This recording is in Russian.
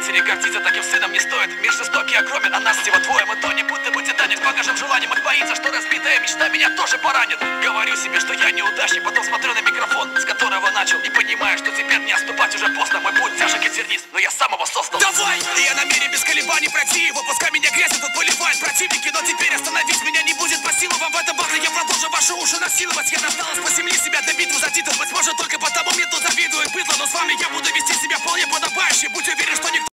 матери гордиться таким сыном не стоит. Мир жестокий, огромен, а нас всего двое. Мы тонем, будто бы Титаник, покажем желанием. Он боится, что разбитая мечта меня тоже поранит. Говорю себе, что я неудачник, потом смотрю на микрофон, с которого начал, и понимаю, что теперь не отступать уже поздно. Мой путь тяжек и тернист, но я сам его создал. Давай! Я намерен без колебаний пройти его. Пускай меня грязью тут поливают противники, но теперь остановить меня не будет по силу. Вам в этом батле я продолжу ваши уши насиловать. Я досталась по земле себя для битвы за титул. Быть может, только потому мне тут завидует быдло, но с вами я буду вести себя вполне подобающе. Будь уверен, что никто